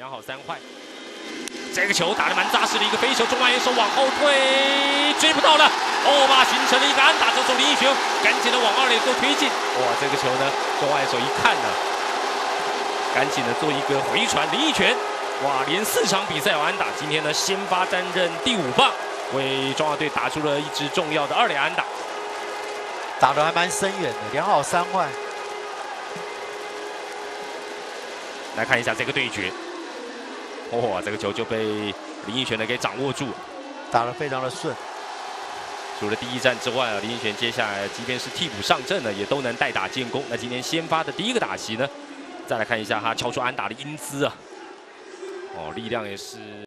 2好3坏。这个球打得蛮扎实的一个飞球，中外野手往后退，追不到了。欧巴形成了一个安打，这时候林奕璇赶紧的往2垒做推进。哇，这个球呢，中外野手一看呢，赶紧的做一个回传。林奕璇，哇，连4场比赛有安打，今天呢先发担任第5棒，为中华队打出了一支重要的2垒安打， 打得还蛮深远的，2好3坏。 来看一下这个对决。 哇，这个球就被林奕璇呢给掌握住了， 打得非常的顺。 除了第1战之外啊，林奕璇接下来即便是替补上阵呢，也都能代打建功。那今天先发的第1个打席呢，再来看一下他敲出安打的英姿啊，哦，力量也是。